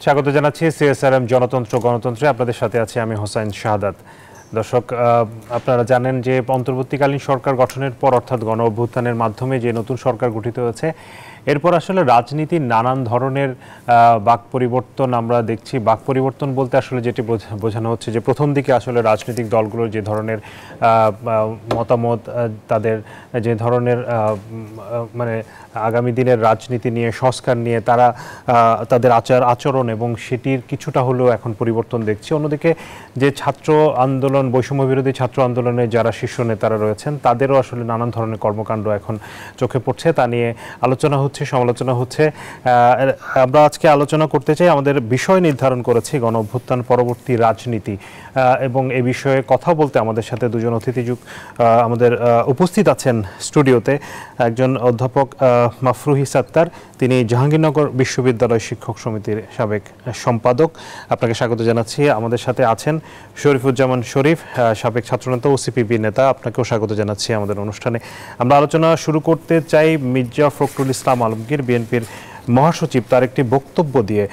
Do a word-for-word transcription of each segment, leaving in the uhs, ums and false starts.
স্বাগত জানাচ্ছি সিএসআরএম জনতন্ত্র গণতন্ত্রে। আপনাদের সাথে আছি আমি হোসাইন শাহাদাত। দর্শক, আপনারা জানেন যে অন্তর্বর্তীকালীন সরকার গঠনের পর অর্থাৎ গণ অভ্যুত্থানের মাধ্যমে যে নতুন সরকার গঠিত হয়েছে, এরপর আসলে রাজনীতির নানান ধরনের বাক পরিবর্তন আমরা দেখছি। বাক পরিবর্তন বলতে আসলে যেটি বোঝানো হচ্ছে যে প্রথম দিকে আসলে রাজনৈতিক দলগুলোর যে ধরনের মতামত, তাদের যে ধরনের মানে আগামী দিনের রাজনীতি নিয়ে, সংস্কার নিয়ে তারা তাদের আচার আচরণ এবং সেটির কিছুটা হলেও এখন পরিবর্তন দেখছি। অন্যদিকে যে ছাত্র আন্দোলন, বৈষম্য বিরোধী ছাত্র আন্দোলনে যারা শীর্ষ নেতারা রয়েছেন, তাদেরও আসলে নানান ধরনের কর্মকাণ্ড এখন চোখে পড়ছে। তা নিয়ে আলোচনা হচ্ছে, সমালোচনা হচ্ছে। আমরা আজকে আলোচনা করতে চাই, আমাদের বিষয় নির্ধারণ করেছি গণ অভ্যুত্থান পরবর্তী রাজনীতি, এবং এই বিষয়ে কথা বলতে আমাদের সাথে দুজন অতিথি আমাদের উপস্থিত আছেন স্টুডিওতে। একজন অধ্যাপক মাফরুহি সাত্তার, তিনি জাহাঙ্গীরনগর বিশ্ববিদ্যালয় শিক্ষক সমিতির সাবেক সম্পাদক। আপনাকে স্বাগত জানাচ্ছি। আমাদের সাথে আছেন শরীফুজ্জামান শরীফ, সাবেক ছাত্রনেতা ও সিপিবি নেতা। আপনাকেও স্বাগত জানাচ্ছি আমাদের অনুষ্ঠানে। আমরা আলোচনা শুরু করতে চাই মির্জা ফখরুল ইসলাম আলমগীর, বিএনপির মহাসচিব, তার একটি বক্তব্য দিয়ে।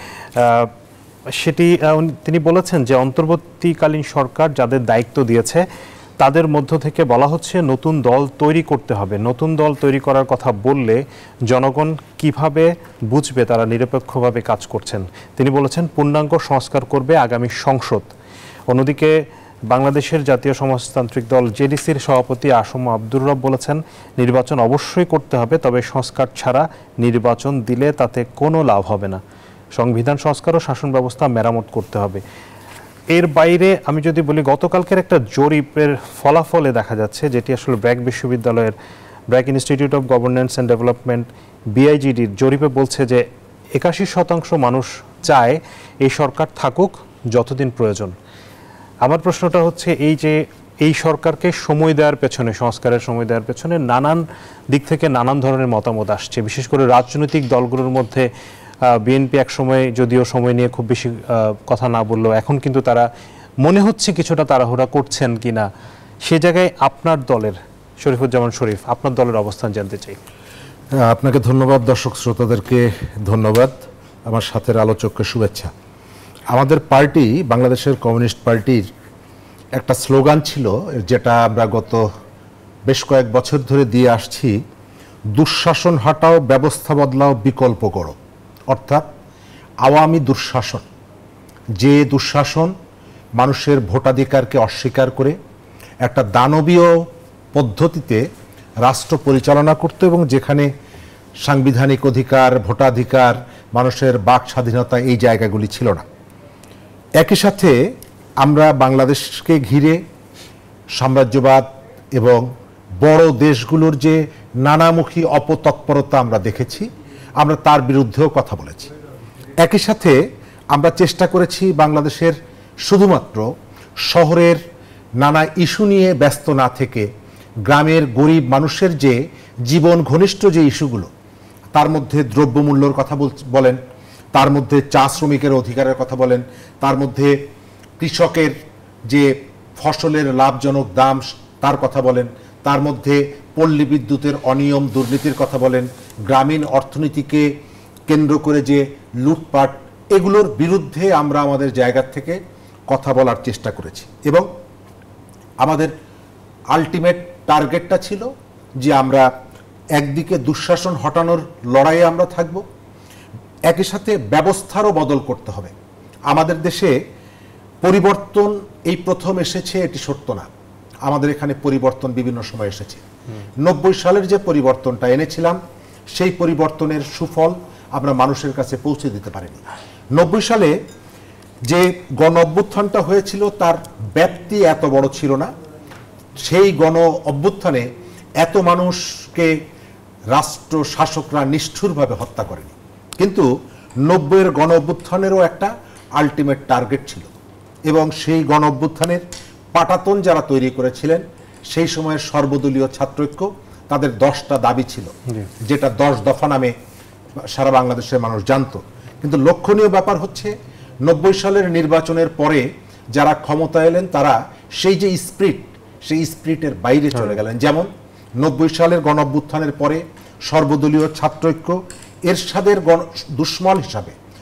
সেটি তিনি বলেছেন যে অন্তর্বর্তীকালীন সরকার যাদের দায়িত্ব দিয়েছে তাদের মধ্য থেকে বলা হচ্ছে নতুন দল তৈরি করতে হবে। নতুন দল তৈরি করার কথা বললে জনগণ কিভাবে বুঝবে তারা নিরপেক্ষভাবে কাজ করছেন? তিনি বলেছেন পূর্ণাঙ্গ সংস্কার করবে আগামী সংসদ। অন্যদিকে বাংলাদেশের জাতীয় সমাজতান্ত্রিক দল জেডিসির সভাপতি আসম আব্দুর রব বলেছেন নির্বাচন অবশ্যই করতে হবে, তবে সংস্কার ছাড়া নির্বাচন দিলে তাতে কোনো লাভ হবে না। সংবিধান সংস্কার ও শাসন ব্যবস্থা মেরামত করতে হবে। এর বাইরে আমি যদি বলি, গতকালকের একটা জরিপের ফলাফলে দেখা যাচ্ছে, যেটি আসলে ব্র্যাক বিশ্ববিদ্যালয়ের BRAC Institute of Governance and Development বিআইজিডির জরিপে বলছে যে একাশি শতাংশ মানুষ চায় এই সরকার থাকুক যতদিন প্রয়োজন। আমার প্রশ্নটা হচ্ছে এই যে এই সরকারকে সময় দেওয়ার পেছনে, সংস্কারের সময় দেওয়ার পেছনে নানান দিক থেকে নানান ধরনের মতামত আসছে, বিশেষ করে রাজনৈতিক দলগুলোর মধ্যে। বিএনপি এক সময় যদিও সময় নিয়ে খুব বেশি কথা না বললেও এখন কিন্তু তারা মনে হচ্ছে কিছুটা তাড়াহুড়া করছেন কিনা। সে জায়গায় আপনার দলের, শরীফুজ্জামান শরীফ, আপনার দলের অবস্থান জানতে চাই। আপনাকে ধন্যবাদ, দর্শক শ্রোতাদেরকে ধন্যবাদ, আমার সাথের আলোচককে শুভেচ্ছা। আমাদের পার্টি, বাংলাদেশের কমিউনিস্ট পার্টির একটা স্লোগান ছিল, যেটা আমরা গত বেশ কয়েক বছর ধরে দিয়ে আসছি, দুঃশাসন হটাও, ব্যবস্থা বদলাও, বিকল্প করো। অর্থাৎ আওয়ামী দুঃশাসন, যে দুঃশাসন মানুষের ভোটাধিকারকে অস্বীকার করে একটা দানবীয় পদ্ধতিতে রাষ্ট্র পরিচালনা করত, এবং যেখানে সাংবিধানিক অধিকার, ভোটাধিকার, মানুষের বাক স্বাধীনতা, এই জায়গাগুলি ছিল না। একই সাথে আমরা বাংলাদেশকে ঘিরে সাম্রাজ্যবাদ এবং বড় দেশগুলোর যে নানামুখী অপতৎপরতা আমরা দেখেছি, আমরা তার বিরুদ্ধেও কথা বলেছি। একই সাথে আমরা চেষ্টা করেছি বাংলাদেশের শুধুমাত্র শহরের নানা ইস্যু নিয়ে ব্যস্ত না থেকে গ্রামের গরিব মানুষের যে জীবন ঘনিষ্ঠ যে ইস্যুগুলো, তার মধ্যে দ্রব্যমূল্যর কথা বলেন, তার মধ্যে চা শ্রমিকের অধিকারের কথা বলেন, তার মধ্যে কৃষকের যে ফসলের লাভজনক দাম তার কথা বলেন, তার মধ্যে পল্লী বিদ্যুতের অনিয়ম দুর্নীতির কথা বলেন, গ্রামীণ অর্থনীতিকে কেন্দ্র করে যে লুটপাট, এগুলোর বিরুদ্ধে আমরা আমাদের জায়গা থেকে কথা বলার চেষ্টা করেছি। এবং আমাদের আলটিমেট টার্গেটটা ছিল যে আমরা একদিকে দুঃশাসন হটানোর লড়াইয়ে আমরা থাকব, একই সাথে ব্যবস্থারও বদল করতে হবে। আমাদের দেশে পরিবর্তন এই প্রথম এসেছে, এটি সত্য না। আমাদের এখানে পরিবর্তন বিভিন্ন সময় এসেছে। নব্বই সালের যে পরিবর্তনটা এনেছিলাম, সেই পরিবর্তনের সুফল আমরা মানুষের কাছে পৌঁছে দিতে পারিনি। নব্বই সালে যে গণ অভ্যুত্থানটা হয়েছিল, তার ব্যাপ্তি এত বড় ছিল না। সেই গণ অভ্যুত্থানে এত মানুষকে রাষ্ট্র শাসকরা নিষ্ঠুরভাবে হত্যা করেনি। কিন্তু নব্বইয়ের গণ অভ্যুত্থানেরও একটা আলটিমেট টার্গেট ছিল, এবং সেই গণ অভ্যুত্থানের পাটাতন যারা তৈরি করেছিলেন, সেই সময়ের সর্বদলীয় ছাত্রৈক্য, তাদের দশটা দাবি ছিল, যেটা দশ দফা নামে সারা বাংলাদেশের মানুষ জানত। কিন্তু লক্ষণীয় ব্যাপার হচ্ছে, নব্বই সালের নির্বাচনের পরে যারা ক্ষমতা এলেন, তারা সেই যে স্পিরিট, সেই স্পিরিটের বাইরে চলে গেলেন। যেমন নব্বই সালের গণ অভ্যুত্থানের পরে সর্বদলীয় ছাত্রৈক্য এরশাদের দুশ্মন হিসাবে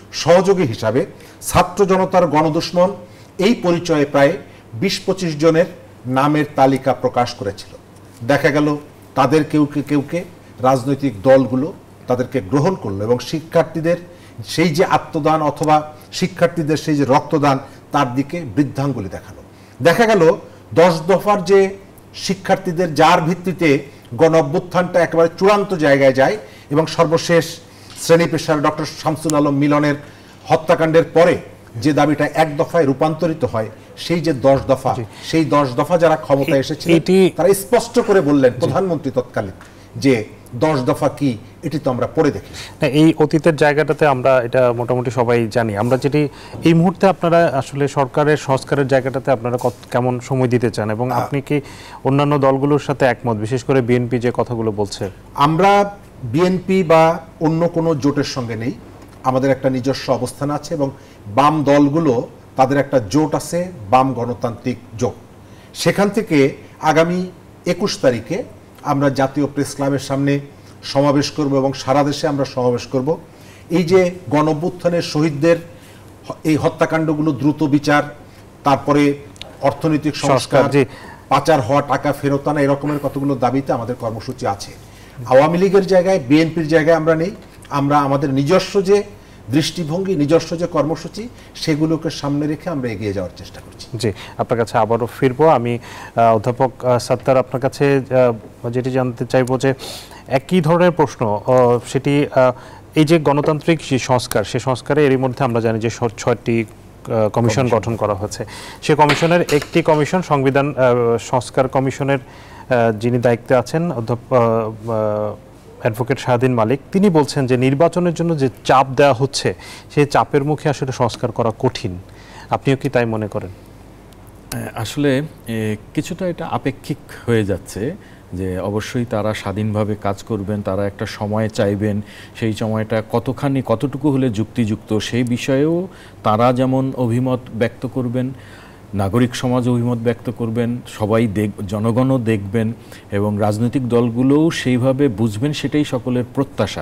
সহযোগী হিসাবে ছাত্র জনতার গণদুশমন এই পরিচয়ে প্রায় বিশ পঁচিশ জনের নামের তালিকা প্রকাশ করেছিল। দেখা গেল তাদের কেউকে কেউকে রাজনৈতিক দলগুলো তাদেরকে গ্রহণ করলো এবং শিক্ষার্থীদের সেই যে আত্মদান অথবা শিক্ষার্থীদের সেই যে রক্তদান তার দিকে বৃদ্ধাঙ্গুলি দেখালো। দেখা গেল দশ দফার যে শিক্ষার্থীদের যার ভিত্তিতে গণ অভ্যুত্থানটা একেবারে চূড়ান্ত জায়গায় যায় এবং সর্বশেষ শ্রেণী পেশার ডক্টর শামসুল আলম মিলনের হত্যাকাণ্ডের পরে যে দাবিটা এক দফায় রূপান্তরিত হয়, সেই যে দশ দফা, সেই দশ দফা যারা ক্ষমতায় এসেছিল তারা স্পষ্ট করে বললেন, প্রধানমন্ত্রী তৎকালীন, যে দশ দফা কি এটি তো আমরা পড়ে দেখি। এই অতীতের জায়গাটাতে আমরা এটা মোটামুটি সবাই জানি। আমরা যেটি এই মুহূর্তে আপনারা আসলে সরকারের সংস্কারের জায়গাটাতে আপনারা কেমন সময় দিতে চান এবং আপনি কি অন্যান্য দলগুলোর সাথে একমত, বিশেষ করে বিএনপি যে কথাগুলো বলছে? আমরা বিএনপি বা অন্য কোনো জোটের সঙ্গে নেই, আমাদের একটা নিজস্ব অবস্থান আছে এবং বাম দলগুলো তাদের একটা জোট আছে, বাম গণতান্ত্রিক জোট। সেখান থেকে আগামী একুশ তারিখে আমরা জাতীয় প্রেস ক্লাবের সামনে সমাবেশ করব এবং সারা দেশে আমরা সমাবেশ করব। এই যে গণঅভ্যুত্থানের শহীদদের এই হত্যাকাণ্ডগুলো দ্রুত বিচার, তারপরে অর্থনৈতিক সংস্কার, পাচার হওয়া টাকা ফেরত আনা, এরকমের কতগুলো দাবিতে আমাদের কর্মসূচি আছে। আওয়ামী লীগের জায়গায়, বিএনপির জায়গায় আমরা নেই। আমরা আমাদের নিজস্ব যে দৃষ্টিভঙ্গি, নিজস্ব যে কর্মসূচি, সেগুলোকে সামনে রেখে আমরা এগিয়ে যাওয়ার চেষ্টা করছি। জি, আপনার কাছে আবারও ফিরবো। আমি অধ্যাপক সাত্তার আপনার কাছে যেটি জানতে চাইবো যে একই ধরনের প্রশ্ন, সেটি এই যে গণতান্ত্রিক যে সংস্কার, সেই সংস্কারে এরই মধ্যে আমরা জানি যে ছয়টি কমিশন গঠন করা হয়েছে। সে কমিশনের একটি কমিশন সংবিধান সংস্কার কমিশনের যিনি দায়িত্বে আছেন অধ্যাপক অ্যাডভোকেট শাহদিন মালিক, তিনি বলছেন যে নির্বাচনের জন্য যে চাপ দেওয়া হচ্ছে সেই চাপের মুখে আসলে সংস্কার করা কঠিন। আপনিও কি তাই মনে করেন? আসলে কিছুটা এটা আপেক্ষিক হয়ে যাচ্ছে, যে অবশ্যই তারা স্বাধীনভাবে কাজ করবেন, তারা একটা সময় চাইবেন, সেই সময়টা কতখানি কতটুকু হলে যুক্তিযুক্ত সেই বিষয়েও তারা যেমন অভিমত ব্যক্ত করবেন, নাগরিক সমাজ অভিমত ব্যক্ত করবেন, সবাই দেখ জনগণও দেখবেন এবং রাজনৈতিক দলগুলোও সেইভাবে বুঝবেন, সেটাই সকলের প্রত্যাশা।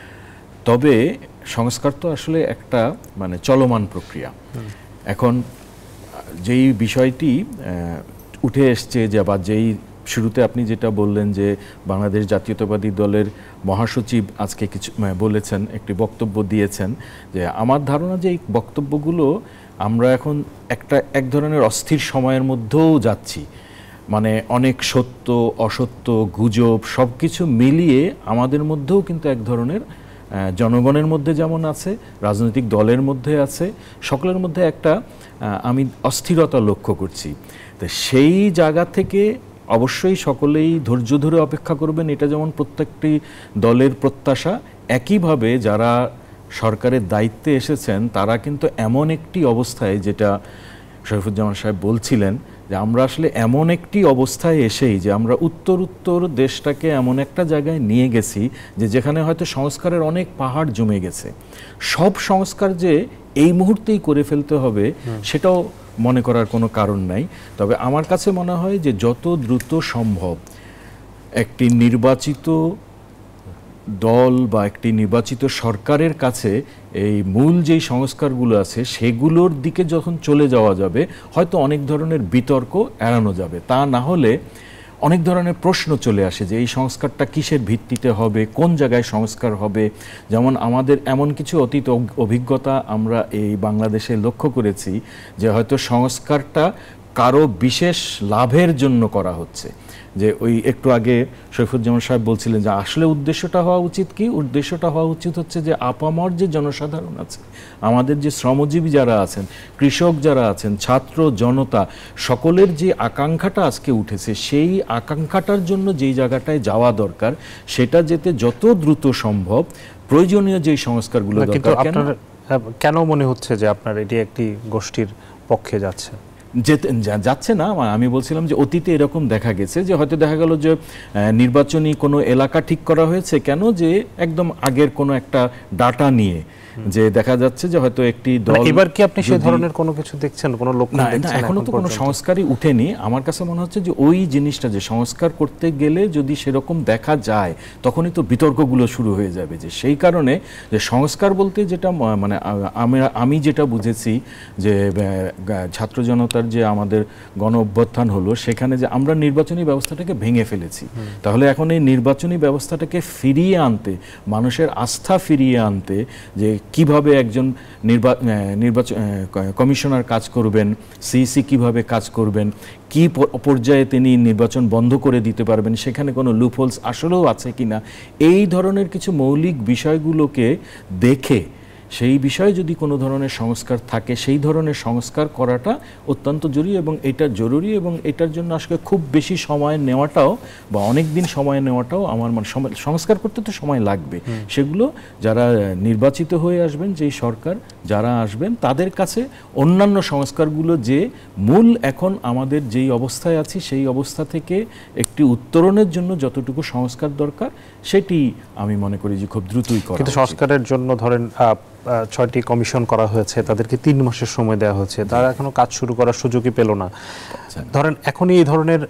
তবে সংস্কার তো আসলে একটা মানে চলমান প্রক্রিয়া। এখন যেই বিষয়টি উঠে এসছে, যে বা যেই শুরুতে আপনি যেটা বললেন যে বাংলাদেশ জাতীয়তাবাদী দলের মহাসচিব আজকে কিছু বলেছেন, একটি বক্তব্য দিয়েছেন, যে আমার ধারণা যে এই বক্তব্যগুলো আমরা এখন একটা এক ধরনের অস্থির সময়ের মধ্যেও যাচ্ছি। মানে অনেক সত্য অসত্য গুজব সব কিছু মিলিয়ে আমাদের মধ্যেও কিন্তু এক ধরনের, জনগণের মধ্যে যেমন আছে, রাজনৈতিক দলের মধ্যে আছে, সকলের মধ্যে একটা আমি অস্থিরতা লক্ষ্য করছি। তো সেই জায়গা থেকে অবশ্যই সকলেই ধৈর্য ধরে অপেক্ষা করবেন, এটা যেমন প্রত্যেকটি দলের প্রত্যাশা। একইভাবে যারা সরকারের দায়িত্বে এসেছেন তারা কিন্তু এমন একটি অবস্থায়, যেটা শরীফুজ্জামান সাহেব বলছিলেন, যে আমরা আসলে এমন একটি অবস্থায় এসেই যে আমরা উত্তর উত্তর দেশটাকে এমন একটা জায়গায় নিয়ে গেছি যে যেখানে হয়তো সংস্কারের অনেক পাহাড় জমে গেছে। সব সংস্কার যে এই মুহূর্তেই করে ফেলতে হবে সেটাও মনে করার কোনো কারণ নাই। তবে আমার কাছে মনে হয় যে যত দ্রুত সম্ভব একটি নির্বাচিত দল বা একটি নির্বাচিত সরকারের কাছে এই মূল যেই সংস্কারগুলো আছে সেগুলোর দিকে যখন চলে যাওয়া যাবে, হয়তো অনেক ধরনের বিতর্ক এড়ানো যাবে। তা না হলে অনেক ধরনের প্রশ্ন চলে আসে যে এই সংস্কারটা কিসের ভিত্তিতে হবে, কোন জায়গায় সংস্কার হবে। যেমন আমাদের এমন কিছু অতীত অভিজ্ঞতা আমরা এই বাংলাদেশে লক্ষ্য করেছি যে হয়তো সংস্কারটা কারো বিশেষ লাভের জন্য করা হচ্ছে। যে ওই একটু আগে শরীফুজ্জামান সাহেব বলছিলেন যে আসলে উদ্দেশ্যটা হওয়া উচিত কি, উদ্দেশ্যটা হওয়া উচিত হচ্ছে যে আপামর যে জনসাধারণ আছে, আমাদের যে শ্রমজীবী যারা আছেন, কৃষক যারা আছেন, ছাত্র জনতা, সকলের যে আকাঙ্ক্ষাটা আজকে উঠেছে, সেই আকাঙ্ক্ষাটার জন্য যেই জায়গাটায় যাওয়া দরকার সেটা যেতে যত দ্রুত সম্ভব প্রয়োজনীয় যেই সংস্কারগুলো দরকার। কেন মনে হচ্ছে যে আপনার এটি একটি গোষ্ঠীর পক্ষে যাচ্ছে? যেতে যাচ্ছে না। আমি বলছিলাম যে অতীতে এরকম দেখা গেছে যে হয়তো দেখা গেল যে নির্বাচনী কোনো এলাকা ঠিক করা হয়েছে, কেন যে একদম আগের কোনো একটা ডাটা নিয়ে, যে দেখা যাচ্ছে যে হয়তো একটি দল, এবার কি আপনি সেই ধরনের কোনো কিছু দেখছেন, কোনো লক্ষণ দেখছেন? এখনো তো কোনো সংস্কারই উঠেনি। আমার কাছে মনে হচ্ছে যে ওই জিনিসটা যে সংস্কার করতে গেলে যদি সেরকম দেখা যায় তখনই তো বিতর্কগুলো শুরু হয়ে যাবে। যে সেই কারণে যে সংস্কার বলতে যেটা মানে আমি যেটা বুঝেছি যে ছাত্র জনতার যে আমাদের গণ অভ্যুত্থান হলো, সেখানে যে আমরা নির্বাচনী ব্যবস্থাটাকে ভেঙে ফেলেছি, তাহলে এখন এই নির্বাচনী ব্যবস্থাটাকে ফিরিয়ে আনতে, মানুষের আস্থা ফিরিয়ে আনতে, যে কিভাবে একজন নির্বাচন কমিশনার কাজ করবেন, সিইসি কিভাবে কাজ করবেন, কি পর্যায়ে তিনি নির্বাচন বন্ধ করে দিতে পারবেন, সেখানে কোনো লুপহোলস আসলেও আছে কিনা, এই ধরনের কিছু মৌলিক বিষয়গুলোকে দেখে সেই বিষয়ে যদি কোনো ধরনের সংস্কার থাকে, সেই ধরনের সংস্কার করাটা অত্যন্ত জরুরি। এবং এটা জরুরি এবং এটার জন্য আসলে খুব বেশি সময় নেওয়াটাও বা অনেক দিন সময় নেওয়াটাও আমার মানে সংস্কার করতে তো সময় লাগবে। সেগুলো যারা নির্বাচিত হয়ে আসবেন, যেই সরকার যারা আসবেন, তাদের কাছে অন্যান্য সংস্কারগুলো যে মূল এখন আমাদের যেই অবস্থায় আছি সেই অবস্থা থেকে একটি উত্তরণের জন্য যতটুকু সংস্কার দরকার সেটি আমি মনে করি যে খুব দ্রুতই করা। কিন্তু সংস্কারের জন্য ধরেন ছয়টি কমিশন করা হয়েছে, তাদেরকে তিন মাসের সময় দেওয়া হয়েছে, তারা এখনো কাজ শুরু করার সুযোগই পেল না। ধরেন এখনই এই ধরনের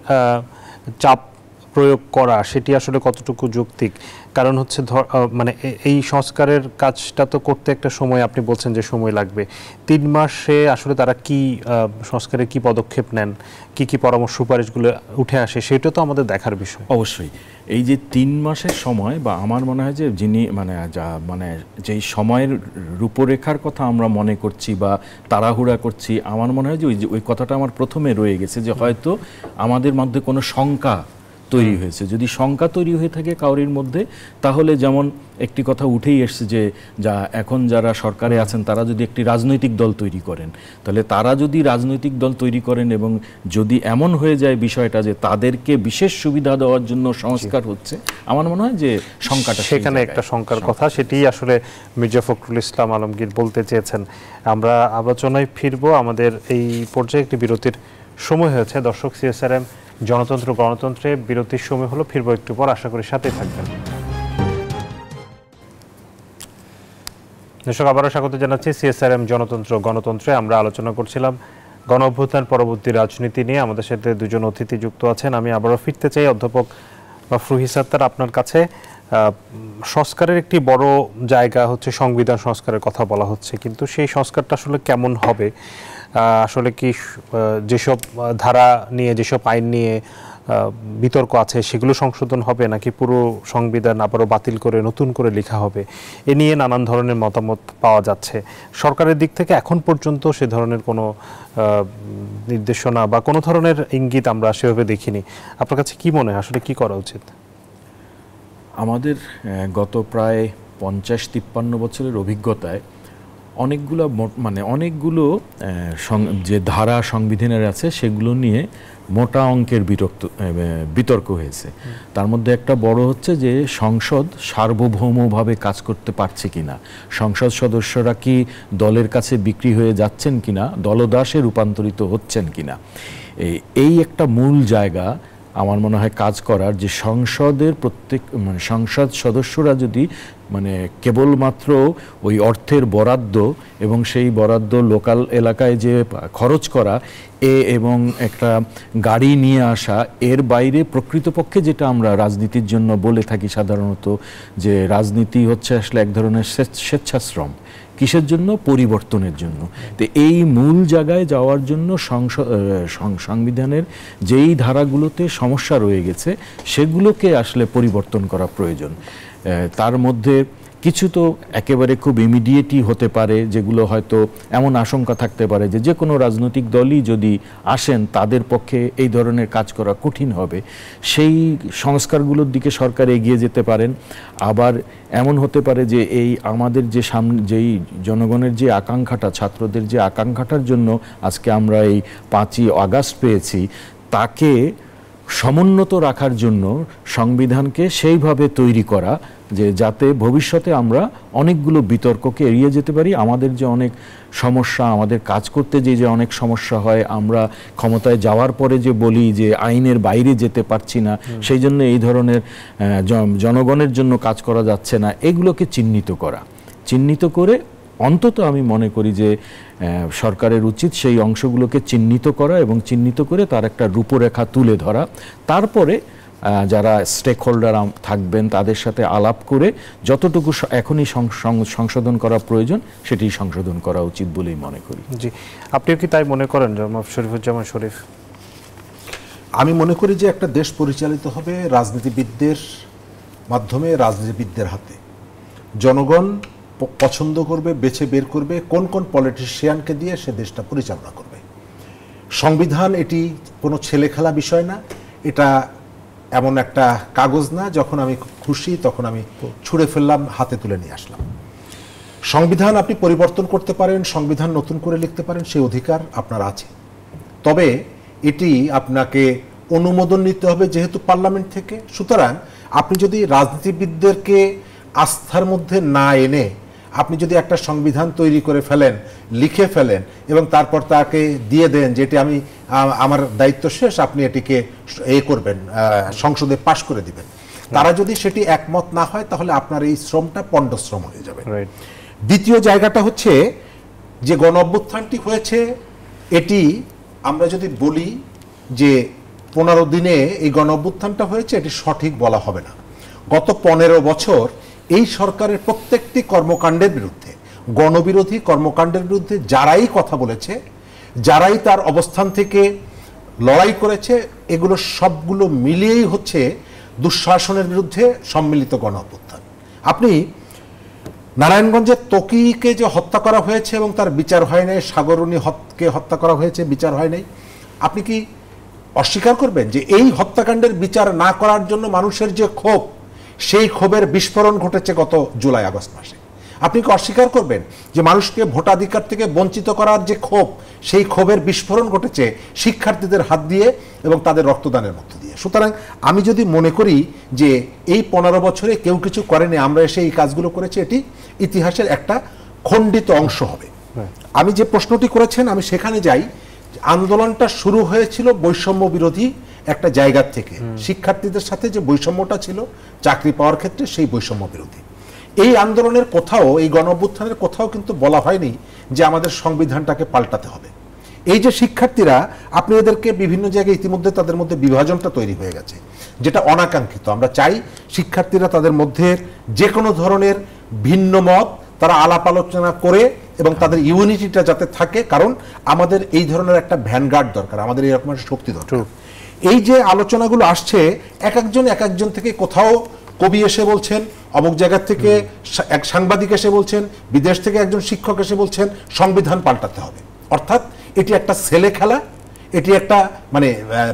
চাপ প্রয়োগ করা সেটি আসলে কতটুকু যৌক্তিক? কারণ হচ্ছে মানে এই সংস্কারের কাজটা তো করতে একটা সময়, আপনি বলছেন যে সময় লাগবে, তিন মাসে আসলে তারা কি সংস্কারের কি পদক্ষেপ নেন, কি কি পরামর্শ সুপারিশগুলো উঠে আসে, সেটা তো আমাদের দেখার বিষয়। অবশ্যই এই যে তিন মাসের সময়, বা আমার মনে হয় যে যিনি মানে যা মানে যেই সময়ের রূপরেখার কথা আমরা মনে করছি বা তাড়াহুড়া করছি, আমার মনে হয় যে ওই ওই কথাটা আমার প্রথমে রয়ে গেছে যে হয়তো আমাদের মধ্যে কোনো শঙ্কা তৈরি হয়েছে। যদি শঙ্কা তৈরি হয়ে থাকে কাউরির মধ্যে, তাহলে যেমন একটি কথা উঠেই এসছে যে যা এখন যারা সরকারে আছেন তারা যদি একটি রাজনৈতিক দল তৈরি করেন, তাহলে তারা যদি রাজনৈতিক দল তৈরি করেন এবং যদি এমন হয়ে যায় বিষয়টা যে তাদেরকে বিশেষ সুবিধা দেওয়ার জন্য সংস্কার হচ্ছে, আমার মনে হয় যে শঙ্কাটা সেখানে একটা শঙ্কার কথা, সেটি আসলে মির্জা ফখরুল ইসলাম আলমগীর বলতে চেয়েছেন। আমরা আলোচনায় ফিরবো, আমাদের এই পর্যায়ে একটি বিরতির সময় হয়েছে। দর্শক, সিএসআরএম জনতন্ত্র গণতন্ত্রে বিরতির সময় হলো, ফিরবো একটু পর, আশা করি সাথে থাকবেন। দর্শক, আবারও স্বাগত জানাচ্ছি সিএসআরএম জনতন্ত্র গণতন্ত্রে। আমরা আলোচনা করছিলাম গণ অভ্যুত্থান পরবর্তী রাজনীতি নিয়ে। আমাদের সাথে দুজন অতিথি যুক্ত আছেন। আমি আবারও ফিরতে চাই অধ্যাপক মাফরুহ সাত্তার আপনার কাছে। সংস্কারের একটি বড় জায়গা হচ্ছে সংবিধান সংস্কারের কথা বলা হচ্ছে, কিন্তু সেই সংস্কারটা আসলে কেমন হবে? আসলে কি যেসব ধারা নিয়ে, যেসব আইন নিয়ে বিতর্ক আছে সেগুলো সংশোধন হবে, নাকি পুরো সংবিধান আবারও বাতিল করে নতুন করে লেখা হবে? এ নিয়ে নানান ধরনের মতামত পাওয়া যাচ্ছে। সরকারের দিক থেকে এখন পর্যন্ত সে ধরনের কোনো নির্দেশনা বা কোনো ধরনের ইঙ্গিত আমরা সেভাবে দেখিনি। আপনার কাছে কি মনে হয় আসলে কি করা উচিত? আমাদের গত প্রায় পঞ্চাশ তিপ্পান্ন বছরের অভিজ্ঞতায় অনেকগুলো মানে অনেকগুলো যে ধারা সংবিধানের আছে সেগুলো নিয়ে মোটা অঙ্কের বিরক্ত বিতর্ক হয়েছে। তার মধ্যে একটা বড় হচ্ছে যে সংসদ সার্বভৌমভাবে কাজ করতে পারছে কিনা, সংসদ সদস্যরা কি দলের কাছে বিক্রি হয়ে যাচ্ছেন কিনা, দলদাসে রূপান্তরিত হচ্ছেন কিনা। এই একটা মূল জায়গা আমার মনে হয় কাজ করার, যে সংসদের প্রত্যেক মানে সংসদ সদস্যরা যদি মানে কেবলমাত্র ওই অর্থের বরাদ্দ এবং সেই বরাদ্দ লোকাল এলাকায় যে খরচ করা এ এবং একটা গাড়ি নিয়ে আসা, এর বাইরে প্রকৃতপক্ষে যেটা আমরা রাজনীতির জন্য বলে থাকি সাধারণত, যে রাজনীতি হচ্ছে আসলে এক ধরনের স্বেচ্ছাশ্রম। কিসের জন্য? পরিবর্তনের জন্য। তো এই মূল জায়গায় যাওয়ার জন্য সংবিধানের যেই ধারাগুলোতে সমস্যা রয়ে গেছে সেগুলোকে আসলে পরিবর্তন করা প্রয়োজন। তার মধ্যে কিছু তো একেবারে খুব ইমিডিয়েটই হতে পারে, যেগুলো হয়তো এমন আশঙ্কা থাকতে পারে যে যে কোনো রাজনৈতিক দলই যদি আসেন তাদের পক্ষে এই ধরনের কাজ করা কঠিন হবে। সেই সংস্কারগুলোর দিকে সরকার এগিয়ে যেতে পারেন। আবার এমন হতে পারে যে এই আমাদের যে সামনে যেই জনগণের যে আকাঙ্ক্ষাটা, ছাত্রদের যে আকাঙ্ক্ষাটার জন্য আজকে আমরা এই পাঁচই আগস্ট পেয়েছি, তাকে সমুন্নত রাখার জন্য সংবিধানকে সেইভাবে তৈরি করা যে যাতে ভবিষ্যতে আমরা অনেকগুলো বিতর্ককে এড়িয়ে যেতে পারি। আমাদের যে অনেক সমস্যা, আমাদের কাজ করতে যে যে অনেক সমস্যা হয়, আমরা ক্ষমতায় যাওয়ার পরে যে বলি যে আইনের বাইরে যেতে পারছি না, সেই জন্য এই ধরনের জনগণের জন্য কাজ করা যাচ্ছে না, এগুলোকে চিহ্নিত করা। চিহ্নিত করে অন্তত আমি মনে করি যে সরকারের উচিত সেই অংশগুলোকে চিহ্নিত করা এবং চিহ্নিত করে তার একটা রূপরেখা তুলে ধরা। তারপরে যারা স্টেক হোল্ডার থাকবেন তাদের সাথে আলাপ করে যতটুকু এখনই সংশোধন করা প্রয়োজন সেটি সংশোধন করা উচিত বলেই মনে করি। জি, আপনিও কি তাই মনে করেন জনাব শরীফুজ্জামান শরীফ? আমি মনে করি যে একটা দেশ পরিচালিত হবে রাজনীতিবিদদের মাধ্যমে, রাজনীতিবিদদের হাতে। জনগণ পছন্দ করবে, বেছে বের করবে কোন কোন পলিটিশিয়ানকে দিয়ে সে দেশটা পরিচালনা করবে। সংবিধান এটি কোনো ছেলে খেলা বিষয় না, এটা এমন একটা কাগজ না যখন আমি খুশি তখন আমি ছুঁড়ে ফেললাম, হাতে তুলে নিয়ে আসলাম। সংবিধান আপনি পরিবর্তন করতে পারেন, সংবিধান নতুন করে লিখতে পারেন, সেই অধিকার আপনার আছে। তবে এটি আপনাকে অনুমোদন নিতে হবে যেহেতু পার্লামেন্ট থেকে। সুতরাং আপনি যদি রাজনীতিবিদদেরকে আস্থার মধ্যে না এনে আপনি যদি একটা সংবিধান তৈরি করে ফেলেন, লিখে ফেলেন এবং তারপর তাকে দিয়ে দেন যেটি আমি আমার দায়িত্ব শেষ, আপনি এটিকে এ করবেন, সংসদে পাশ করে দিবেন, তারা যদি সেটি একমত না হয় তাহলে আপনার এই শ্রমটা পণ্ডশ্রম হয়ে যাবে। দ্বিতীয় জায়গাটা হচ্ছে যে গণ অভ্যুত্থানটি হয়েছে, এটি আমরা যদি বলি যে পনেরো দিনে এই গণ অভ্যুত্থানটা হয়েছে, এটি সঠিক বলা হবে না। গত পনেরো বছর এই সরকারের প্রত্যেকটি কর্মকাণ্ডের বিরুদ্ধে, গণবিরোধী কর্মকাণ্ডের বিরুদ্ধে যারাই কথা বলেছে, যারাই তার অবস্থান থেকে লড়াই করেছে, এগুলো সবগুলো মিলিয়েই হচ্ছে দুঃশাসনের বিরুদ্ধে সম্মিলিত গণ অভ্যুত্থান। আপনি নারায়ণগঞ্জের তকিকে যে হত্যা করা হয়েছে এবং তার বিচার হয় নাই, সাগরণী হত্যকে হত্যা করা হয়েছে, বিচার হয় নাই, আপনি কি অস্বীকার করবেন যে এই হত্যাকাণ্ডের বিচার না করার জন্য মানুষের যে ক্ষোভ, সেই ক্ষোভের বিস্ফোরণ ঘটেছে গত জুলাই আগস্ট মাসে? আপনি কি অস্বীকার করবেন যে মানুষকে ভোটাধিকার থেকে বঞ্চিত করার যে ক্ষোভ, সেই ক্ষোভের বিস্ফোরণ ঘটেছে শিক্ষার্থীদের হাত দিয়ে এবং তাদের রক্তদানের মধ্য দিয়ে? সুতরাং আমি যদি মনে করি যে এই পনেরো বছরে কেউ কিছু করেনি, আমরা এসে এই কাজগুলো করেছি, এটি ইতিহাসের একটা খণ্ডিত অংশ হবে। আমি যে প্রশ্নটি করেছেন আমি সেখানে যাই। আন্দোলনটা শুরু হয়েছিল বৈষম্য বিরোধী একটা জায়গার থেকে, শিক্ষার্থীদের সাথে যে বৈষম্যটা ছিল চাকরি পাওয়ার ক্ষেত্রে, সেই বৈষম্য বিরোধী। এই আন্দোলনের কোথাও, এই গণ অভ্যুত্থানের কোথাও কিন্তু বলা হয়নি যে আমাদের সংবিধানটাকে পাল্টাতে হবে। এই যে শিক্ষার্থীরা, আপনি এদেরকে বিভিন্ন জায়গায় ইতিমধ্যে তাদের মধ্যে বিভাজনটা তৈরি হয়ে গেছে, যেটা অনাকাঙ্ক্ষিত। আমরা চাই শিক্ষার্থীরা তাদের মধ্যে যে কোনো ধরনের ভিন্ন মত তারা আলাপ আলোচনা করে এবং তাদের ইউনিটিটা যাতে থাকে, কারণ আমাদের এই ধরনের একটা ভ্যানগার্ড দরকার, আমাদের এরকম একটা শক্তি দরকার। এই যে আলোচনাগুলো আসছে, এক একজন এক একজন থেকে, কোথাও কবি এসে বলছেন, অমুক জায়গা থেকে এক সাংবাদিক এসে বলছেন, বিদেশ থেকে একজন শিক্ষক এসে বলছেন সংবিধান পাল্টাতে হবে। অর্থাৎ এটি একটা ছেলে খেলা, এটি একটা মানে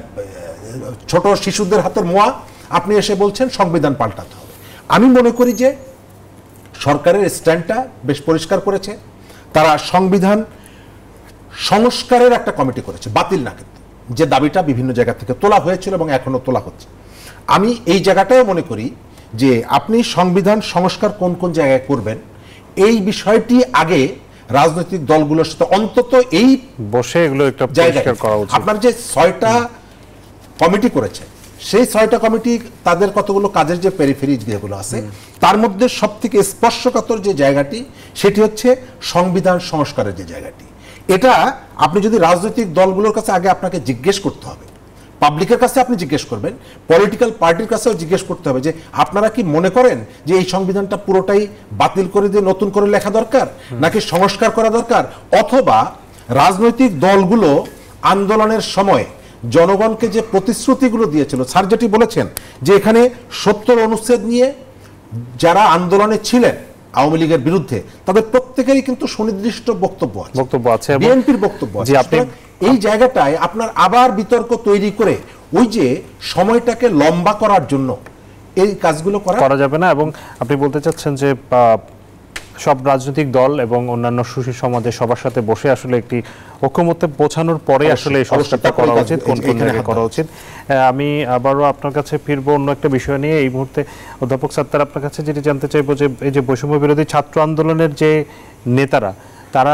ছোট শিশুদের হাতের মোয়া। আপনি এসে বলছেন সংবিধান পাল্টাতে হবে। আমি মনে করি যে সরকারের স্ট্যান্ডটা বেশ পরিষ্কার করেছে। তারা সংবিধান সংস্কারের একটা কমিটি করেছে, বাতিল না, কিন্তু যে দাবিটা বিভিন্ন জায়গা থেকে তোলা হয়েছিল এবং এখনো তোলা হচ্ছে। আমি এই জায়গাটাও মনে করি যে আপনি সংবিধান সংস্কার কোন কোন জায়গায় করবেন, এই বিষয়টি আগে রাজনৈতিক দলগুলোর সাথে অন্তত এই বসে এগুলো একটা পরিষ্কার করা উচিত। আপনার যে ছয়টা কমিটি করেছে, সেই ছয়টা কমিটি তাদের কতগুলো কাজের যে পেরিফেরিজ যেগুলো আছে, তার মধ্যে সব থেকে স্পর্শকাতর যে জায়গাটি, সেটি হচ্ছে সংবিধান সংস্কারের যে জায়গাটি। এটা আপনি যদি রাজনৈতিক দলগুলোর কাছে আগে আপনাকে জিজ্ঞেস করতে হবে, পাবলিকের কাছে আপনি জিজ্ঞেস করবেন, পলিটিক্যাল পার্টির কাছেও জিজ্ঞেস করতে হবে যে আপনারা কি মনে করেন যে এই সংবিধানটা পুরোটাই বাতিল করে দিয়ে নতুন করে লেখা দরকার, নাকি সংস্কার করা দরকার, অথবা রাজনৈতিক দলগুলো আন্দোলনের সময় জনগণকে যে প্রতিশ্রুতিগুলো দিয়েছিল, স্যার যেটি বলেছেন যে এখানে সত্তর অনুচ্ছেদ নিয়ে যারা আন্দোলনে ছিলেন আওয়ামী লীগের বিরুদ্ধে, তাদের প্রত্যেকেরই কিন্তু সুনির্দিষ্ট বক্তব্য আছে, বক্তব্য আছে, বিএনপির বক্তব্য আছে। এই জায়গাটায় আপনার আবার বিতর্ক তৈরি করে ওই যে সময়টাকে লম্বা করার জন্য এই কাজগুলো করা করা যাবে না। এবং আপনি বলতে চাচ্ছেন যে সব রাজনৈতিক দল এবং অন্যান্য সুশীল সমাজের সবার সাথে বসে আসলে একটি ঐক্যমত্যে পৌঁছানোর পরে আসলে এই সংস্কারটা করা উচিত, কোন কোন জায়গায় করা উচিত। আমি আবারও আপনার কাছে ফিরবো অন্য একটা বিষয় নিয়ে। এই মুহূর্তে অধ্যাপক সাত্তার, আপনার কাছে যেটি জানতে চাইবো যে এই যে বৈষম্য বিরোধী ছাত্র আন্দোলনের যে নেতারা, তারা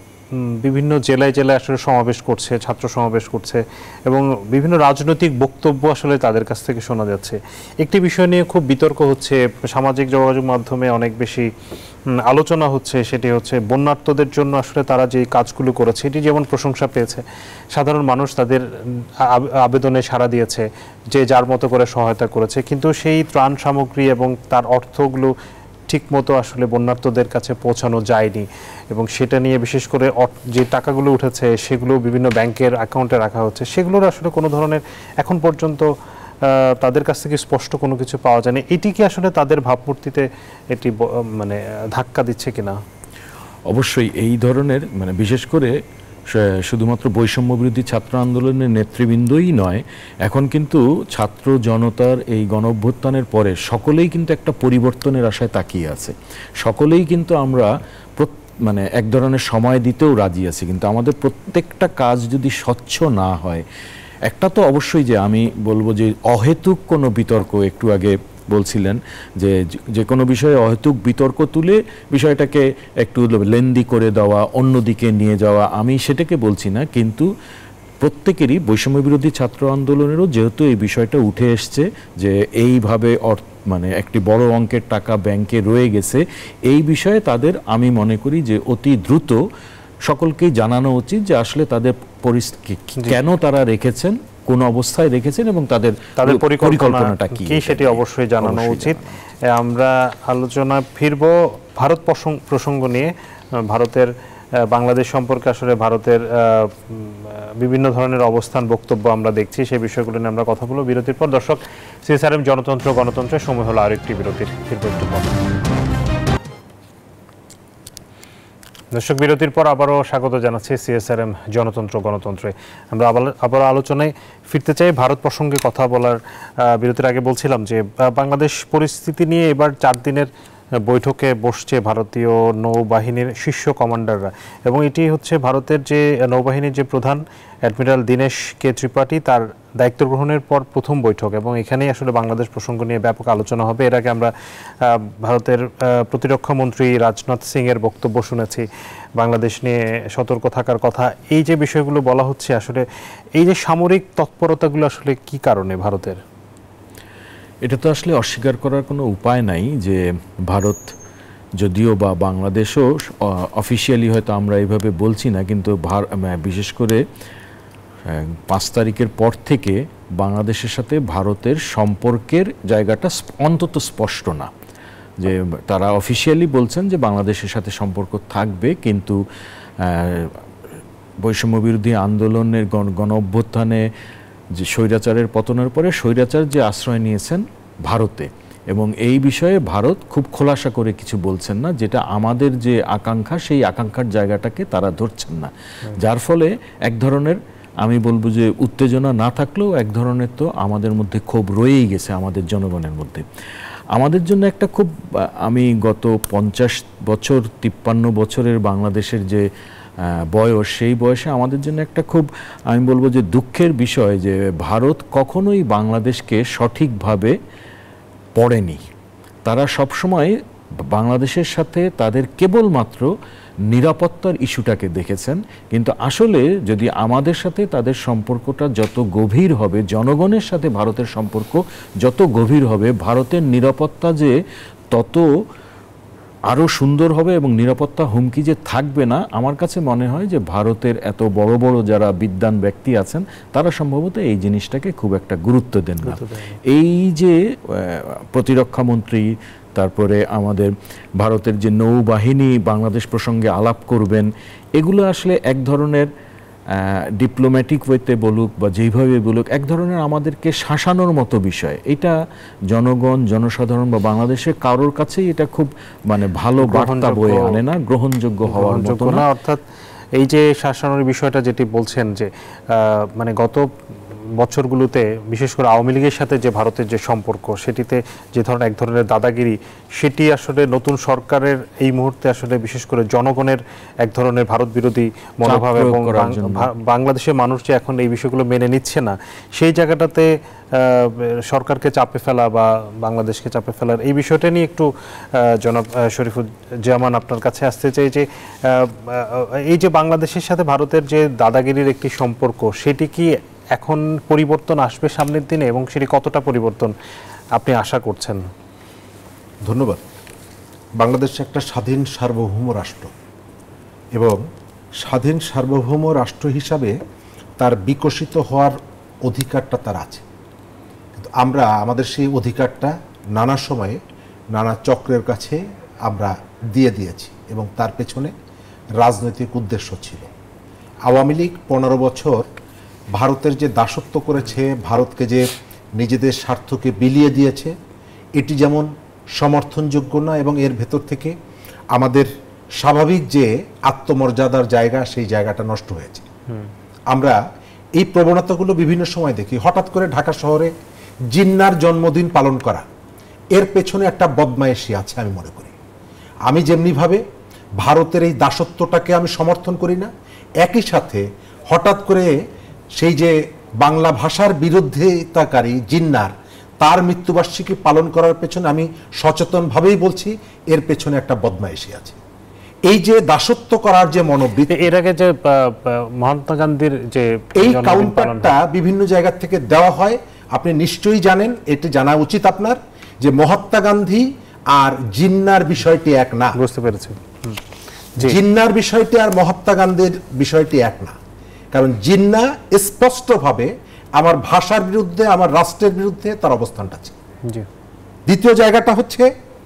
বিভিন্ন জেলায় জেলায় আসলে সমাবেশ করছে, ছাত্র সমাবেশ করছে এবং বিভিন্ন রাজনৈতিক বক্তব্য আসলে তাদের কাছ থেকে শোনা যাচ্ছে। একটি বিষয় নিয়ে খুব বিতর্ক হচ্ছে, সামাজিক যোগাযোগ মাধ্যমে অনেক বেশি আলোচনা হচ্ছে, সেটি হচ্ছে বন্যার্তদের জন্য আসলে তারা যে কাজগুলো করেছে এটি যেমন প্রশংসা পেয়েছে, সাধারণ মানুষ তাদের আবেদনে সাড়া দিয়েছে, যে যার মতো করে সহায়তা করেছে, কিন্তু সেই ত্রাণ সামগ্রী এবং তার অর্থগুলো ঠিকমতো আসলে বন্যার্তদের কাছে পৌঁছানো যায়নি এবং সেটা নিয়ে বিশেষ করে যে টাকাগুলো উঠেছে সেগুলো বিভিন্ন ব্যাংকের অ্যাকাউন্টে রাখা হচ্ছে, সেগুলোর আসলে কোনো ধরনের এখন পর্যন্ত তাদের কাছ থেকে স্পষ্ট কোনো কিছু পাওয়া যায়নি। এটি কি আসলে তাদের ভাবমূর্তিতে এটি মানে ধাক্কা দিচ্ছে কিনা? অবশ্যই এই ধরনের মানে বিশেষ করে শুধুমাত্র বৈষম্য বিরোধী ছাত্র আন্দোলনের নেতৃবৃন্দই নয়, এখন কিন্তু ছাত্র জনতার এই গণঅভ্যুত্থানের পরে সকলেই কিন্তু একটা পরিবর্তনের আশায় তাকিয়ে আছে। সকলেই কিন্তু আমরা মানে এক ধরনের সময় দিতেও রাজি আছি, কিন্তু আমাদের প্রত্যেকটা কাজ যদি স্বচ্ছ না হয়, একটা তো অবশ্যই যে আমি বলবো যে অহেতুক কোনো বিতর্ক, একটু আগে বলছিলেন যে যে কোনো বিষয়ে অহেতুক বিতর্ক তুলে বিষয়টাকে একটু লেন্দি করে দেওয়া, অন্যদিকে নিয়ে যাওয়া, আমি সেটাকে বলছি না, কিন্তু প্রত্যেকেরই বৈষম্য বিরোধী ছাত্র আন্দোলনেরও যেহেতু এই বিষয়টা উঠে এসছে যে এইভাবে মানে একটি বড় অঙ্কের টাকা ব্যাংকে রয়ে গেছে, এই বিষয়ে তাদের আমি মনে করি যে অতি দ্রুত সকলকেই জানানো উচিত যে আসলে তাদের পরিস্থিতি কেন তারা রেখেছেন, কোন অবস্থায় রেখেছেন এবং তাদের তাদের পরিকল্পনাটা কি সেটি অবশ্যই জানানো উচিত। আমরা আলোচনা ফিরব ভারত প্রসঙ্গ নিয়ে। ভারতের বাংলাদেশ সম্পর্কে আসলে ভারতের বিভিন্ন ধরনের অবস্থান বক্তব্য আমরা দেখছি, সেই বিষয়গুলো নিয়ে আমরা কথা বলবো বিরতির পর। দর্শক, সিএসআরএম জনতন্ত্র গণতন্ত্রের সময় হলো আরেকটি বিরতির। ফিরব একটু পর। দর্শক, বিরতির পর আবারও স্বাগত জানাচ্ছি সিএসআরএম জনতন্ত্র গণতন্ত্রে। আমরা আবার আবার আলোচনায় ফিরতে চাই। ভারত প্রসঙ্গে কথা বলার বিরতির আগে বলছিলাম যে বাংলাদেশ পরিস্থিতি নিয়ে এবার চার দিনের বৈঠকে বসছে ভারতীয় নৌবাহিনীর শীর্ষ কমান্ডাররা এবং এটি হচ্ছে ভারতের যে নৌবাহিনীর যে প্রধান অ্যাডমিরাল দীনেশ কে ত্রিপাঠী তার দায়িত্ব গ্রহণের পর প্রথম বৈঠক এবং এখানেই আসলে বাংলাদেশ প্রসঙ্গ নিয়ে ব্যাপক আলোচনা হবে। এর আগে আমরা ভারতের প্রতিরক্ষা মন্ত্রী রাজনাথ সিং এর বক্তব্য শুনেছি, বাংলাদেশ নিয়ে সতর্ক থাকার কথা। এই যে বিষয়গুলো বলা হচ্ছে, আসলে এই যে সামরিক তৎপরতাগুলো আসলে কি কারণে ভারতের? এটা তো আসলে অস্বীকার করার কোনো উপায় নাই যে ভারত যদিও বা বাংলাদেশও অফিসিয়ালি হয়তো আমরা এইভাবে বলছি না, কিন্তু বিশেষ করে পাঁচ তারিখের পর থেকে বাংলাদেশের সাথে ভারতের সম্পর্কের জায়গাটা অন্তত স্পষ্ট না। যে তারা অফিসিয়ালি বলছেন যে বাংলাদেশের সাথে সম্পর্ক থাকবে, কিন্তু বৈষম্য বিরোধী আন্দোলনের গণ অভ্যুত্থানে যে স্বৈরাচারের পতনের পরে স্বৈরাচার যে আশ্রয় নিয়েছেন ভারতে, এবং এই বিষয়ে ভারত খুব খোলাসা করে কিছু বলছেন না, যেটা আমাদের যে আকাঙ্ক্ষা সেই আকাঙ্ক্ষার জায়গাটাকে তারা ধরছেন না, যার ফলে এক ধরনের আমি বলবো যে উত্তেজনা না থাকলেও এক ধরনের তো আমাদের মধ্যে ক্ষোভ রয়েই গেছে আমাদের জনগণের মধ্যে। আমাদের জন্য একটা খুব আমি গত পঞ্চাশ বছর তিপ্পান্ন বছরের বাংলাদেশের যে বয়স, সেই বয়সে আমাদের জন্য একটা খুব আমি বলবো যে দুঃখের বিষয় যে ভারত কখনোই বাংলাদেশকে সঠিকভাবে পড়েনি। তারা সবসময় বাংলাদেশের সাথে তাদের কেবলমাত্র নিরাপত্তার ইস্যুটাকে দেখেছেন, কিন্তু আসলে যদি আমাদের সাথে তাদের সম্পর্কটা যত গভীর হবে, জনগণের সাথে ভারতের সম্পর্ক যত গভীর হবে, ভারতের নিরাপত্তা যে তত আরও সুন্দর হবে এবং নিরাপত্তা হুমকি যে থাকবে না। আমার কাছে মনে হয় যে ভারতের এত বড় বড় যারা বিদ্বান ব্যক্তি আছেন তারা সম্ভবত এই জিনিসটাকে খুব একটা গুরুত্ব দেন না। এই যে প্রতিরক্ষা মন্ত্রী, তারপরে আমাদের ভারতের যে নৌবাহিনী বাংলাদেশ প্রসঙ্গে আলাপ করবেন, এগুলো আসলে এক ধরনের ডিপ্লোম্যাটিক ওয়েতে বলুক বা যেইভাবে বলুক, এক ধরনের আমাদেরকে শাসানোর মতো বিষয়। এটা জনগণ জনসাধারণ বা বাংলাদেশের কারোর কাছেই এটা খুব মানে ভালো বার্তা বয়ে আনে না, গ্রহণযোগ্য হওয়ার মতো না। অর্থাৎ এই যে শাসানোর বিষয়টা যেটি বলছেন যে মানে গত বছরগুলোতে বিশেষ করে আওয়ামী লীগের সাথে যে ভারতের যে সম্পর্ক সেটিতে যে ধরনের এক ধরনের দাদাগিরি সেটি আসলে নতুন সরকারের এই মুহূর্তে আসলে বিশেষ করে জনগণের এক ধরনের ভারত বিরোধী মনোভাব এবং বাংলাদেশের মানুষ যে এখন এই বিষয়গুলো মেনে নিচ্ছে না সেই জায়গাটাতে সরকারকে চাপে ফেলা বা বাংলাদেশকে চাপে ফেলার এই বিষয়টা নিয়ে একটু জনাব শরীফুজ্জামান আপনার কাছে আসতে চাই যে এই যে বাংলাদেশের সাথে ভারতের যে দাদাগিরির একটি সম্পর্ক সেটি কি এখন পরিবর্তন আসবে সামনের দিনে এবং সেটি কতটা পরিবর্তন আপনি আশা করছেন? ধন্যবাদ। বাংলাদেশ একটা স্বাধীন সার্বভৌম রাষ্ট্র এবং স্বাধীন সার্বভৌম রাষ্ট্র হিসাবে তার বিকশিত হওয়ার অধিকারটা তার আছে, কিন্তু আমরা আমাদের সেই অধিকারটা নানা সময়ে নানা চক্রের কাছে আমরা দিয়ে দিয়েছি এবং তার পেছনে রাজনৈতিক উদ্দেশ্য ছিল। আওয়ামী লীগ পনেরো বছর ভারতের যে দাসত্ব করেছে, ভারতকে যে নিজেদের স্বার্থকে বিলিয়ে দিয়েছে, এটি যেমন সমর্থনযোগ্য না এবং এর ভেতর থেকে আমাদের স্বাভাবিক যে আত্মমর্যাদার জায়গা সেই জায়গাটা নষ্ট হয়েছে। আমরা এই প্রবণতাগুলো বিভিন্ন সময় দেখি। হঠাৎ করে ঢাকা শহরে জিন্নার জন্মদিন পালন করা, এর পেছনে একটা বদমায়েশি আছে আমি মনে করি। আমি যেমনিভাবে ভারতের এই দাসত্বটাকে আমি সমর্থন করি না, একই সাথে হঠাৎ করে সেই যে বাংলা ভাষার বিরোধিতাকারী জিন্নার তার মৃত্যুবার্ষিকী পালন করার পেছনে আমি সচেতনভাবেই বলছি এর পেছনে একটা বদমায়েশি আছে। এই যে দাসত্ব করার যে মনোবৃত্তি, এর আগে যে মহাত্মা গান্ধীর যে এই কাউন্টারটা বিভিন্ন জায়গা থেকে দেওয়া হয়, আপনি নিশ্চয়ই জানেন, এটি জানা উচিত আপনার, যে মহাত্মা গান্ধী আর জিন্নার বিষয়টি এক না। বুঝতে পেরেছি। জিন্নার বিষয়টি আর মহাত্মা গান্ধীর বিষয়টি এক না, কারণ জিন্না স্পষ্টভাবে আমার ভাষার বিরুদ্ধে, আমার রাষ্ট্রের বিরুদ্ধে তার অবস্থানটা আছে। দ্বিতীয় জায়গাটা হচ্ছে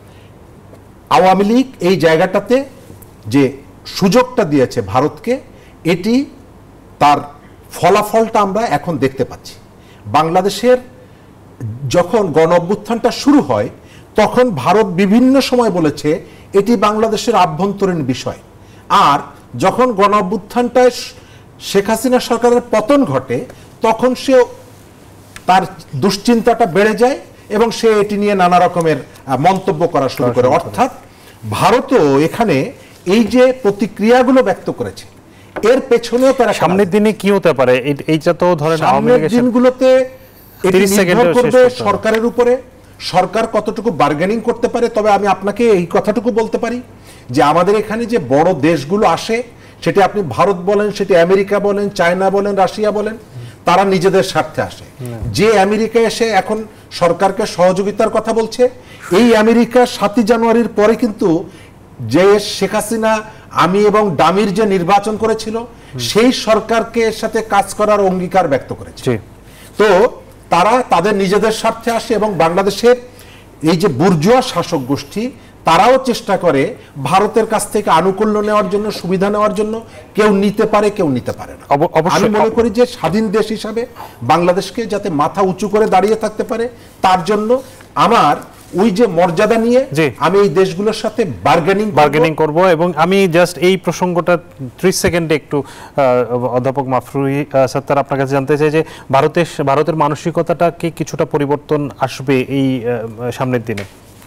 আওয়ামী লীগ এই জায়গাটাতে যে সুযোগটা দিয়েছে ভারতকে, এটি তার ফলাফলটা আমরা এখন দেখতে পাচ্ছি। বাংলাদেশের যখন গণ অভ্যুত্থানটা শুরু হয় তখন ভারত বিভিন্ন সময় বলেছে এটি বাংলাদেশের আভ্যন্তরীণ বিষয়, আর যখন গণ অভ্যুত্থানটায় শেখ হাসিনা সরকারের পতন ঘটে তখন সে তার দুশ্চিন্তাটা বেড়ে যায় এবং সে এটি নিয়ে নানা রকমের মন্তব্য করা শুরু করে। অর্থাৎ ভারতও এখানে এই যে প্রতিক্রিয়াগুলো ব্যক্ত করেছে এর পেছনেও তারা সামনের দিনে কি হতে পারে এইটা তো ধরেন সামনের দিনগুলোতে এটি নির্ভর করবে সরকারের উপরে, সরকার কতটুকু বার্গেনিং করতে পারে। তবে আমি আপনাকে এই কথাটুকু বলতে পারি যে আমাদের এখানে যে বড় দেশগুলো আসে, সেটি আপনি ভারত বলেন, সেটি আমেরিকা বলেন, চায়না বলেন, রাশিয়া বলেন, তারা নিজেদের স্বার্থে আসে। যে আমেরিকা এসে এখন সরকারকে সহযোগিতার কথা বলছে, এই আমেরিকা সাতই জানুয়ারির পরে কিন্তু যে শেখ হাসিনা আমি এবং ডামির যে নির্বাচন করেছিল সেই সরকারকে এর সাথে কাজ করার অঙ্গীকার ব্যক্ত করেছে। তো তারা তাদের নিজেদের স্বার্থে আসে এবং বাংলাদেশের এই যে বুর্জোয়া শাসক গোষ্ঠী তারাও চেষ্টা করে ভারতের কাছ থেকে আনুকূল্য নেওয়ার জন্য, সুবিধা নেওয়ার জন্য। কেউ নিতে পারে, কেউ নিতে পারে না। আমি মনে করি যে স্বাধীন দেশ হিসাবে বাংলাদেশকে যাতে মাথা উঁচু করে দাঁড়িয়ে থাকতে পারে তার জন্য আমার ওই যে মর্যাদা নিয়ে আমি এই দেশগুলোর সাথে বার্গেনিং বার্গেনিং করব। এবং আমি জাস্ট এই প্রসঙ্গটা ত্রিশ সেকেন্ডে একটু অধ্যাপক মাফরুহি সত্তার আপনার কাছে জানতে চাই যে ভারতের ভারতের মানসিকতাটা কি কিছুটা পরিবর্তন আসবে এই সামনের দিনে?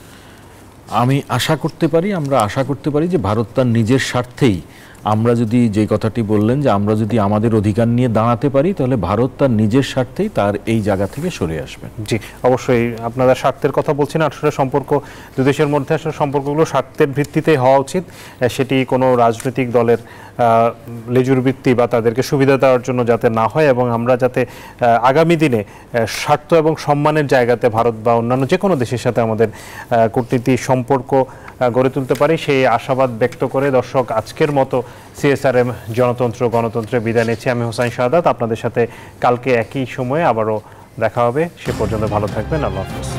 আমি আশা করতে পারি, আমরা আশা করতে পারি যে ভারত তার নিজের স্বার্থেই, আমরা যদি যে কথাটি বললেন যে আমরা যদি আমাদের অধিকার নিয়ে দাঁড়াতে পারি তাহলে ভারত তার নিজের স্বার্থেই তার এই জায়গা থেকে সরে আসবে। জি অবশ্যই, আপনারা স্বার্থের কথা বলছেন। আসলে সম্পর্ক দু দেশের মধ্যে আসলে সম্পর্কগুলো স্বার্থের ভিত্তিতে হওয়া উচিত, সেটি কোনো রাজনৈতিক দলের লেজুর ভিত্তি বা তাদেরকে সুবিধা দেওয়ার জন্য যাতে না হয়, এবং আমরা যাতে আগামী দিনে স্বার্থ এবং সম্মানের জায়গাতে ভারত বা অন্যান্য যে কোনো দেশের সাথে আমাদের কূটনীতি সম্পর্ক গড়ে তুলতে পারি সেই আশাবাদ ব্যক্ত করে দর্শক আজকের মতো সিএসআরএম জনতন্ত্র গণতন্ত্রে বিদায় নিচ্ছি। আমি হোসাইন শাহাদাত, আপনাদের সাথে কালকে একই সময়ে আবারও দেখা হবে। সে পর্যন্ত ভালো থাকবেন। আল্লাহ হাফেজ।